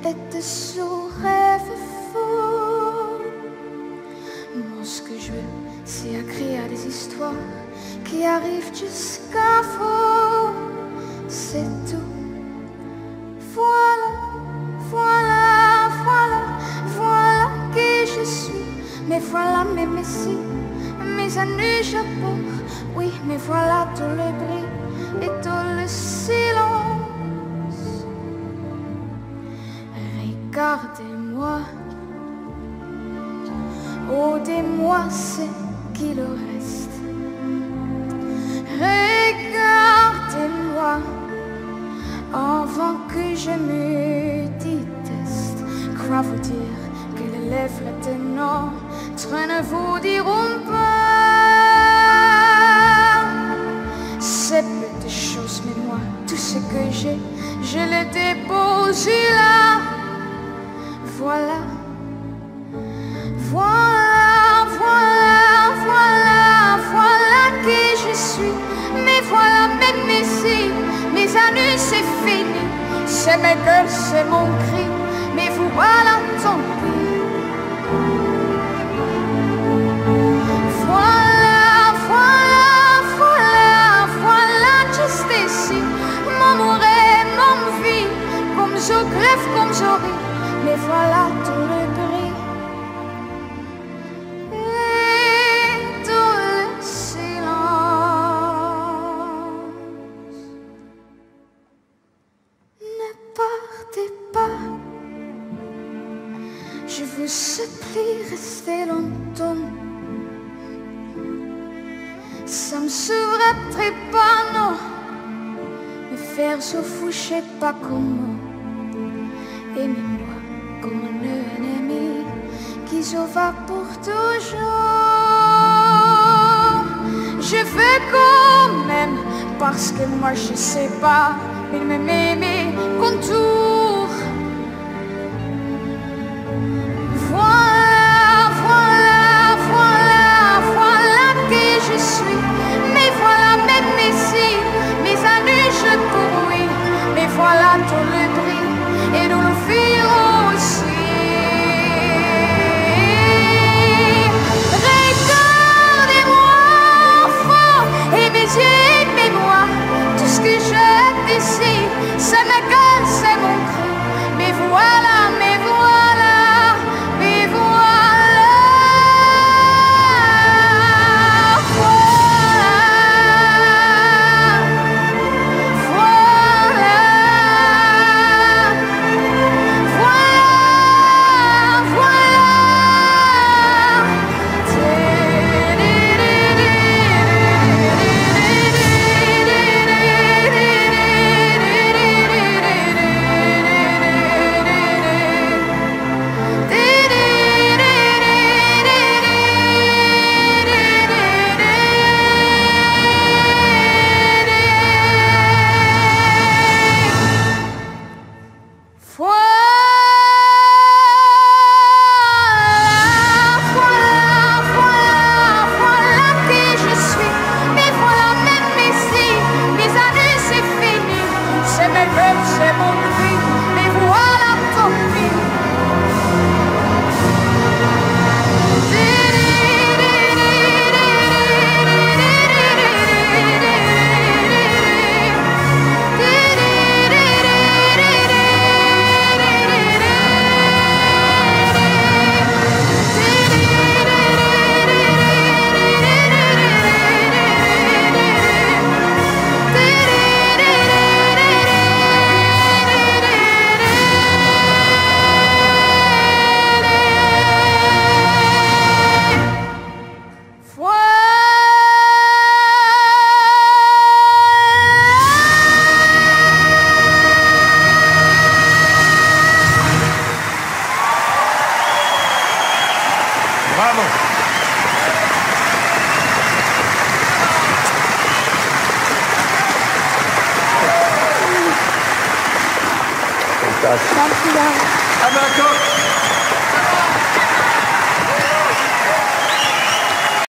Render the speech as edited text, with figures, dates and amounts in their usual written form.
et de sous rêves fous. Moi, ce que je veux, c'est écrire des histoires qui arrivent jusqu'à vous. C'est tout. Voilà, voilà, voilà, voilà qui je suis. Mais voilà mes messies, mes années chapeaux. Oui, mais voilà tout le bruit et tout le silence. Regardez-moi, ôtez-moi ce qu'il reste. Regardez-moi avant que je me déteste. Crois vous dire que les lèvres de notre ne vous diront pas ces petites choses, mais moi, tout ce que j'ai, je le dépose là. Voilà, voilà, voilà, voilà, voilà qui je suis. Mais voilà mes messies, mes années c'est fini. C'est mes gueules, c'est mon cri, mais vous voilà tant pis. Voilà, voilà, voilà, voilà juste ici. Mon oreille, mon vie, comme je grève, comme je ris. Mais voilà tout le bruit et tout le silence. Ne partez pas, je vous supplie, restez longtemps. Ça me sauverait pas, non. Me faire se foucher pas comme moi. Aimez-moi comme un ennemi qui se va pour toujours. Je veux quand même, parce que moi je sais pas, il m'aime mes contours. Voilà, voilà, voilà, voilà qui je suis. Mais voilà mes messies, mes années je pourris. Mais voilà tout le bruit et nous le firons aussi. Regardez-moi enfant et mes yeux, aimez-moi. Tout ce que j'ai ici, c'est ma gueule, c'est mon cri. Mais voilà, mais voilà, mais voilà, voilà, c'est mon cri, mais voilà tant pis. Bravo. Dankjewel. En dan